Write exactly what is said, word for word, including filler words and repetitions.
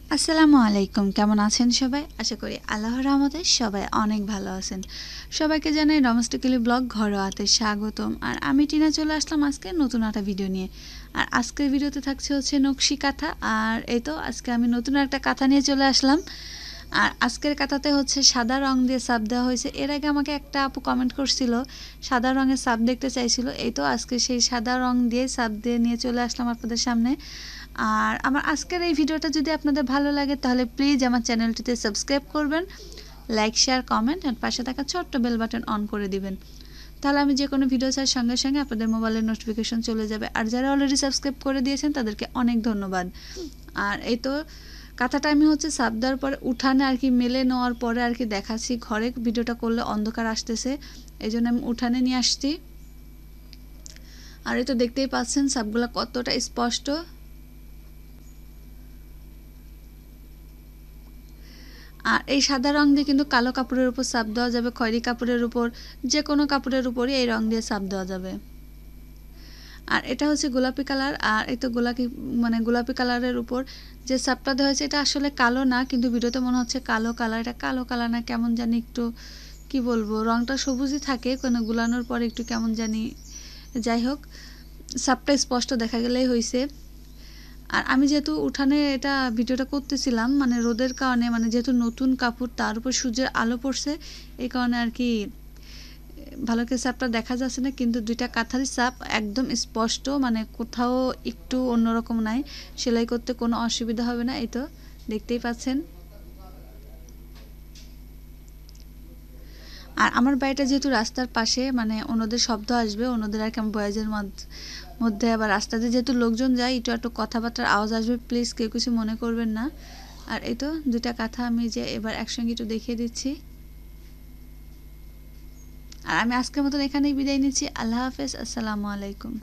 আসসালামু আলাইকুম, কেমন আছেন সবাই? আশা করি আল্লাহর রহমতে সবাই অনেক ভালো আছেন। সবাইকে জানাই ডোমেস্টিক্যালি ব্লগ ঘরোয়াতে স্বাগতম। আর আমি টিনা চলে আসলাম আজকে নতুন একটা ভিডিও নিয়ে। আর আজকের ভিডিওতে থাকছে হচ্ছে নকশি কাঁথা। আর এই তো আজকে আমি নতুন একটা কাঁথা নিয়ে চলে আসলাম। আর আজকের কাঁথাতে হচ্ছে সাদা রং দিয়ে সাব দেওয়া হয়েছে। এর আগে আমাকে একটা আপু কমেন্ট করছিল সাদা রঙের সাব দেখতে চাইছিল। এই তো আজকে সেই সাদা রং দিয়ে সাব দিয়ে নিয়ে চলে আসলাম আপনাদের সামনে। আর আমার আজকের এই ভিডিওটা যদি আপনাদের ভালো লাগে তাহলে প্লিজ আমার চ্যানেলটিতে সাবস্ক্রাইব করবেন, লাইক শেয়ার কমেন্ট আর পাশে থাকা ছোট্ট বেল বাটন অন করে দিবেন। তাহলে আমি যে কোনো ভিডিও ছাড়ার সঙ্গে সঙ্গে আপনাদের মোবাইলের নোটিফিকেশন চলে যাবে। আর যারা অলরেডি সাবস্ক্রাইব করে দিয়েছেন তাদেরকে অনেক ধন্যবাদ। আর এই তো কাঁথাটা আমি হচ্ছে সাব দেওয়ার পরে উঠানে আর কি মেলে নেওয়ার পরে আর কি দেখাচ্ছি। ঘরে ভিডিওটা করলে অন্ধকার আসতেছে, এই জন্য আমি উঠানে নিয়ে আসছি। আর এই তো দেখতেই পাচ্ছেন সাবগুলো কতটা স্পষ্ট। আর এই সাদা রং দিয়ে কিন্তু কালো কাপড়ের উপর সাব দেওয়া যাবে, খয়েরি কাপড়ের উপর, যে কোনো কাপড়ের উপরই এই রং দিয়ে সাব দেওয়া যাবে। আর এটা হচ্ছে গোলাপি কালার। আর এই তো গোলাপি মানে গোলাপি কালারের উপর যে সাবটা দেওয়া হয়েছে এটা আসলে কালো না, কিন্তু ভিডিওতে মনে হচ্ছে কালো কালার। এটা কালো কালার না, কেমন জানি একটু কি বলবো, রংটা সবুজই থাকে, কোনো গুলানোর পরে একটু কেমন জানি। যাই হোক, সাবটা স্পষ্ট দেখা গেলেই হয়েছে। আর আমি যেহেতু উঠানে এটা ভিডিওটা করতেছিলাম মানে রোদের কারণে, মানে যেহেতু নতুন কাপড় তার উপর সূর্যের আলো পড়ছে, এই কারণে আর কি ভালো করে সাপটা দেখা যাচ্ছে না, কিন্তু দুইটা কাঁথারই সাপ একদম স্পষ্ট, মানে কোথাও একটু অন্যরকম নাই। সেলাই করতে কোনো অসুবিধা হবে না। এই তো দেখতেই পাচ্ছেন। আর আমার বাড়িটা যেহেতু রাস্তার পাশে, মানে অন্যদের শব্দ আসবে, অন্যদের আর কি আমার বয়েজের মধ্যে আবার রাস্তাতে যেহেতু লোকজন যায়, একটু একটু কথাবার্তার আওয়াজ আসবে, প্লিজ কেউ কিছু মনে করবেন না। আর এই তো দুইটা কাঁথা আমি যে এবার একসঙ্গে একটু দেখিয়ে দিচ্ছি। আর আমি আজকের মতন এখানেই বিদায় নিচ্ছি। আল্লাহ হাফেজ, আসসালামু আলাইকুম।